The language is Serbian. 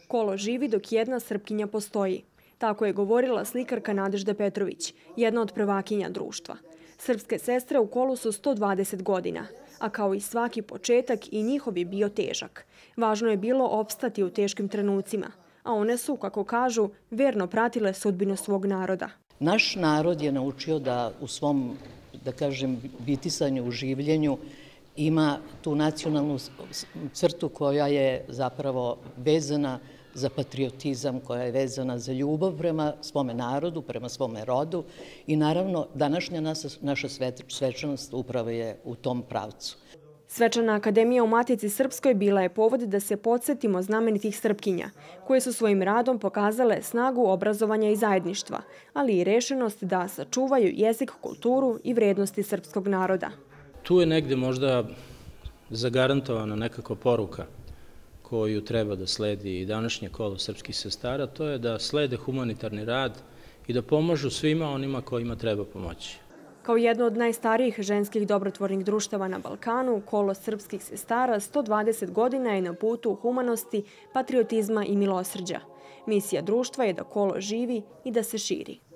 Kolo živi dok jedna Srpkinja postoji. Tako je govorila slikarka Nadežda Petrović, jedna od prvakinja društva. Srpske sestre u kolu su 120 godina, a kao i svaki početak i njihov je bio težak. Važno je bilo opstati u teškim trenucima, a one su, kako kažu, verno pratile sudbinu svog naroda. Naš narod je naučio da u svom, da kažem, bitisanju, u življenju ima tu nacionalnu crtu koja je zapravo vezana za patriotizam, koja je vezana za ljubav prema svome narodu, prema svome rodu i naravno današnja naša svečanost upravo je u tom pravcu. Svečana akademija u Matici Srpskoj bila je povod da se podsjetimo znamenitih Srpkinja, koje su svojim radom pokazale snagu obrazovanja i zajedništva, ali i rešenost da sačuvaju jezik, kulturu i vrednosti srpskog naroda. Tu je negde možda zagarantovana nekakva poruka koju treba da sledi i današnje kolo srpskih sestara, to je da slede humanitarni rad i da pomažu svima onima kojima treba pomoći. Kao jedno od najstarijih ženskih dobrotvornih društava na Balkanu, kolo srpskih sestara 120 godina je na putu humanosti, patriotizma i milosrđa. Misija društva je da kolo živi i da se širi.